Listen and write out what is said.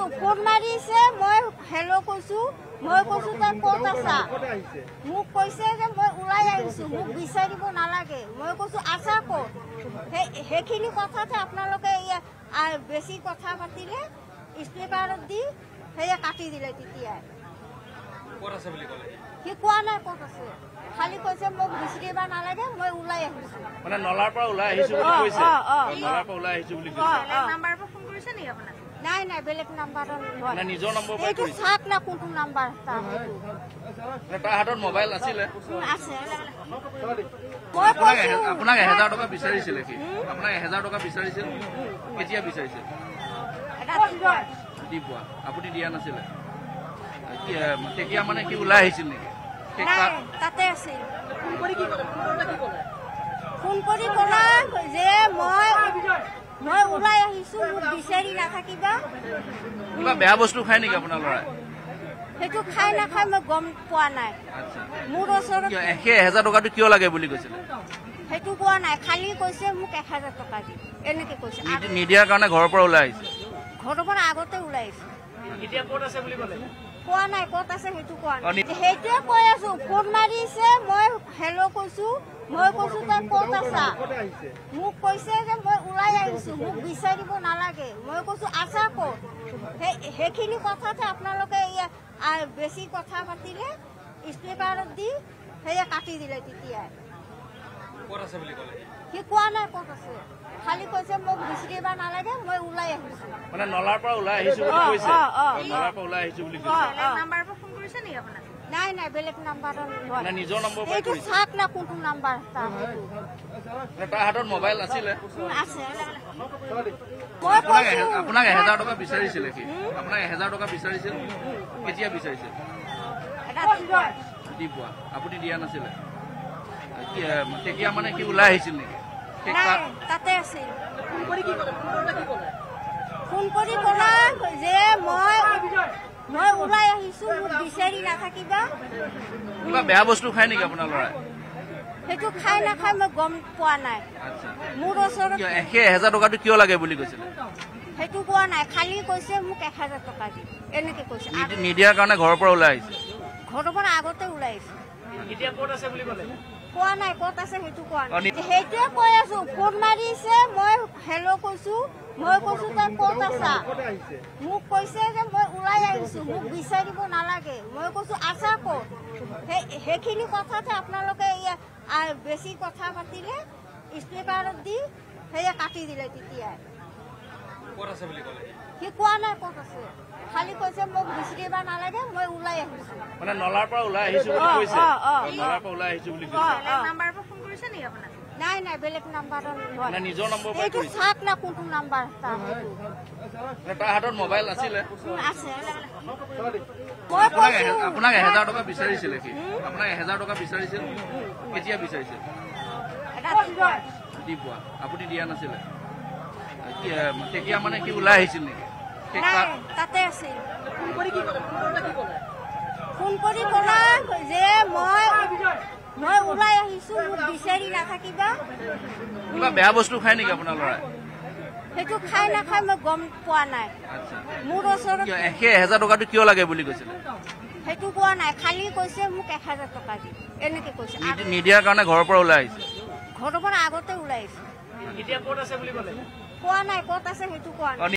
phone মাৰিছে মই hello' কৈছো মই কৈছো তই ক'ত আছা মোক কৈছে যে মই ওলাই আহিছো মোক বিচাৰিব নালাগে মই কৈছো আছা ক'ত সেইখিনি কথাতে আপোনালোকে বেছি কথা পাতিলে স্পীকাৰত দি সেয়া কাটি দিলে তেতিয়াই সি কোৱা নাই ক'ত আছে খালি কৈছে মোক বিচাৰিব নালাগে মই ওলাই আহিছো মানে নলাৰ পৰা ওলাই আহিছো বুলি কৈছে নলাৰ পৰা ওলাই আহিছো বুলি কৈছে নাম্বাৰৰ পৰা ফোন কৰিছে নেকি আপোনাক নাই নাই বেলেগ নাম্বাৰৰ মানে নিজৰ নম্বৰ পৰা এইটো চাক না কোনটো নাম্বাৰ তাৰ হাতত মোবাইল আছিলে আছে আপোনাক 1000 টকা বিচাৰিছিলে কি আপোনাক 1000 টকা বিচাৰিছিল কেতিয়া বিচাৰিছিল ৰাতিপুৱা আপুনি দিয়া নাছিলে তেতিয়া মানে কি ওলাই আহিছিল নেকি তাতে আছিল ফোন কৰি ক'লা যে মই ওলাই আহিছো মোক বিচাৰি নাথাকিবা কিবা বেয়া বস্তু খায় নেকি আপোনাৰ ল'ৰাই সেইটো খাই নাখায় মই গম পোৱা নাই মোৰ ওচৰত 1000 টকাটো কিয় লাগে বুলি কৈছিলে সেইটো কোৱা নাই খালি কৈছে মোক 1000 টকা দি এনেকে কৈছে নিদিয়াৰ কাৰণে ঘৰৰ পৰা ওলাই আহিছে ঘৰৰ পৰা আগতে ওলাই আহিছে এতিয়া ক'ত আছে বুলি ক'লে কোৱা নাই ক'ত আছে সেইটো কোৱা নাই সেইটোৱে কৈ আছো ফোন মাৰিছে মই হেল্ল' কৈছো মই কৈছো তই ক'ত আছা মোক কৈছে যে মই ওলাই আহিছো মোক বিচাৰিব নালাগে মই কৈছো আছা ক'ত সেইখিনি কথাতে আপোনালোকে বেছি কথা পাতিলে স্পীকাৰত দি সেয়া কাটি দিলে তেতিয়াই সি কোৱা নাই ক'ত আছে খালি কৈছে মোক বিচাৰিব নালাগে মই ওলাই আহিছো মানে নলাৰ পৰা ওলাই আহিছো বুলি কৈছে নলাৰ পৰা ওলাই আহিছো বুলি কৈছে নাম্বাৰৰ পৰা ফোন কৰিছে নেকি আপোনাক নাই নাই বেলেগ নাম্বাৰৰ মানে নিজৰ নম্বৰ পৰা এইটো চাক না কোনটো নাম্বাৰ তাৰ হাতত মোবাইল আছিলে আছে আপোনাক 1000 টকা বিচাৰিছিলে কি আপোনাক 1000 টকা বিচাৰিছিল কেতিয়া বিচাৰিছিল ৰাতিপুৱা আপুনি দিয়া নাছিলে তেতিয়া মানে কি ওলাই আহিছিল নেকি তাতে আছিল ফোন কৰি ক'লা যে মই ওলাই আহিছো মোক বিচাৰি নাথাকিবা কিবা বেয়া বস্তু খায় নেকি আপোনাৰ ল'ৰাই সেইটো খাই নাখায় মই গম পোৱা নাই মোৰ ওচৰত 1000 টকাটো কিয় লাগে বুলি কৈছিলে সেইটো কোৱা নাই খালি কৈছে মোক 1000 টকা দি এনেকে কৈছে নিদিয়াৰ কাৰণে ঘৰৰ পৰা ওলাই আহিছে ঘৰৰ পৰা আগতে ওলাই আহিছে এতিয়া ক'ত আছে বুলি ক'লে কোৱা নাই ক'ত আছে সেইটো কোৱা নাই সেইটোৱে কৈ আছো ফোন মাৰিছে মই হেল্ল' কৈছো মই কৈছো তই ক'ত আছা মোক কৈছে যে মই ওলাই আহিছো মোক বিচাৰিব নালাগে মই কৈছো আছা ক'ত সেইখিনি কথাতে আপোনালোকে বেছি কথা পাতিলে স্পীকাৰত দি সেয়া কাটি দিলে তেতিয়াই সি কোৱা নাই ক'ত আছে খালি কৈছে মোক বিচাৰিব নালাগে মই ওলাই আহিছো মানে নলাৰ পৰা ওলাই আহিছো বুলি কৈছে নলাৰ পৰা ওলাই আহিছো বুলি কৈছে নাম্বাৰৰ পৰা ফোন কৰিছে নেকি আপোনাক নাই নাই বেলেগ নাম্বাৰৰ মানে নিজৰ নম্বৰ পৰা এইটো চাক না কোনটো নাম্বাৰ তাৰ হাতত মোবাইল আছিলে আছে আপোনাক 1000 টকা বিচাৰিছিলে কি আপোনাক 1000 টকা বিচাৰিছিল কেতিয়া বিচাৰিছিল ৰাতিপুৱা আপুনি দিয়া নাছিলে তেতিয়া মানে কি ওলাই আহিছিল নেকি তাতে আছিল ফোন কৰি ক'লা যে মই ওলাই আহিছো মোক বিচাৰি নাথাকিবা কিবা বেয়া বস্তু খায় নেকি আপোনাৰ ল'ৰাই সেইটো খাই নাখায় মই গম পোৱা নাই মোৰ ওচৰত 1000 টকাটো কিয় লাগে বুলি কৈছিলে সেইটো কোৱা নাই খালি কৈছে মোক 1000 টকা দি এনেকে কৈছে নিদিয়াৰ কাৰণে ঘৰৰ পৰা ওলাই আহিছে ঘৰৰ পৰা আগতে ওলাই আহিছে এতিয়া ক'ত আছে বুলি ক'লে কোৱা নাই ক'ত আছে সেইটো কোৱা নাই